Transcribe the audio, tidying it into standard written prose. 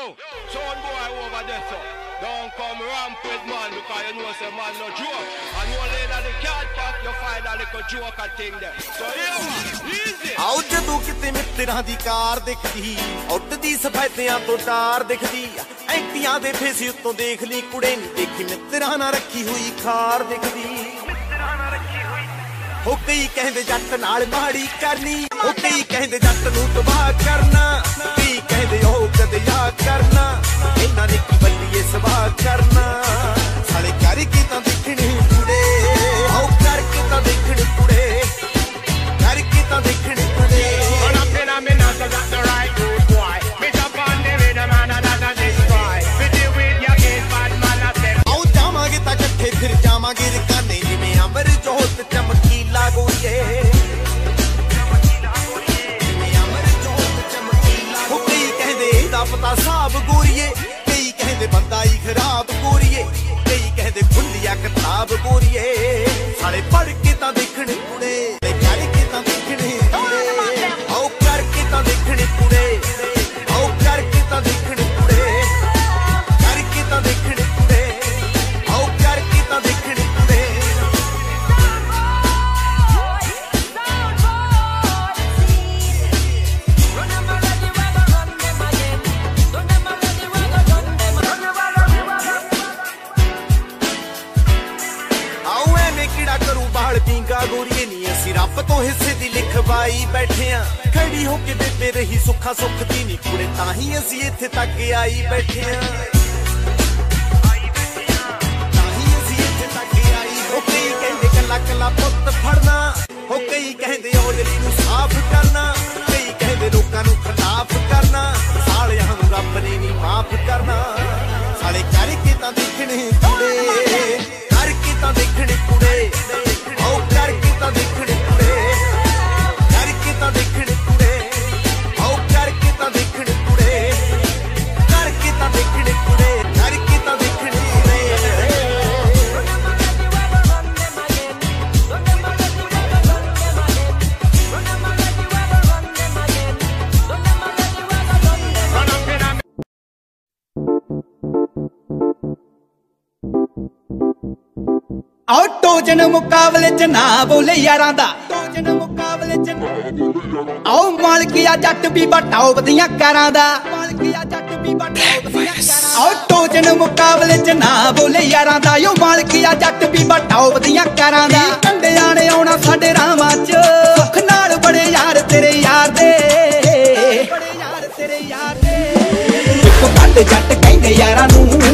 sound boy over there, so don't come ramp with man because you know say man no joke. And you later the cat pack, you find a little joker thing there. So yeah, easy. आओ जदों किते मित्तरां दी car दिखदी, उठदी सफेदियां तो डार दिखदी, एंटियां they face उत्तों देख ली कुड़े नी देखी मित्तरां ना रखी हुई खार दिखदी। हो कई कहंदे जट नाल माड़ी करनी, हो कई कहंदे जट नूं तबाह करना, कई कहंदे ओ कदे याद करना, इन्हां ने की बल्लीए सवाह करना। साले करके तां देखणे कुड़े, आओ करके तां देखणे कुड़े, करके तां देखणे कुड़े। Run up in a minute, so that's the right road, boy. Me jump on the rhythm and another destroy. We deal with your case, bad man, I said. आओ जावांगे तां इकट्ठे फिर जावांगे रकाने जिवें अंबर जोत चमकीला गोरीए। जिवें अंबर जोत चमकीला। हो कई कहंदे इहदा पता साहब गोरीए, कई कहंदे बंदा ही खराब गोरीए, कई कहंदे खुलिया किताब गोरीए। साले पढ़ के तां देखणे कुड़े, करके तां देखणे कुड़े, आओ करके तां देखणे कुड़े, आओ करके तां देखणे कुड़े, करके तां देखणे कुड़े, आओ करके तां देखणे कुड़े। आओ एवें किड़ा करूं बाल पींगा गोरीए नी असीं रब तो हिस्से दी लिखवाई बैठे आ। खड़ी होके बेबे रही सुखा सुख दी नी कुड़े ताही असीं इत्थे तक आई बैठे आ। ताही असीं इत्थे तक आई। हो कई कहंदे कला कला पुੱਤ फड़ना, हो कई कहंदे औजली नूं साफ करना, कई कहंदे लोकां नूं खिलाफ करना, सालियां नूं रब ने नी माफ करना। साले करके तां देखणे कुड़े, करके तां देखणे कुड़े, आओ करके तां देखणे कुड़े, करके तां देखणे कुड़े, आओ करके तां देखणे कुड़े, करके तां देखणे कुड़े, करके तां देखणे कुड़े। आओ टोजन मुकाबले च ना बोले यारां दा, टोजन मुकाबले च ना। आओ मालकिया जट भी बटाओ बदियां कारां दा, मालकिया जट भी बटाओ बदियां कारां। आओ टोजन मुकाबले च ना बोले यारां दा, यो मालकिया जट भी बटाओ बदियां कारां दा। कंडियां ने आउणा साडे रावां च, सुख नाल बड़े यार तेरे यार दे, बड़े यार तेरे यार दे। इक बड़ जट कहंदे यारां नूं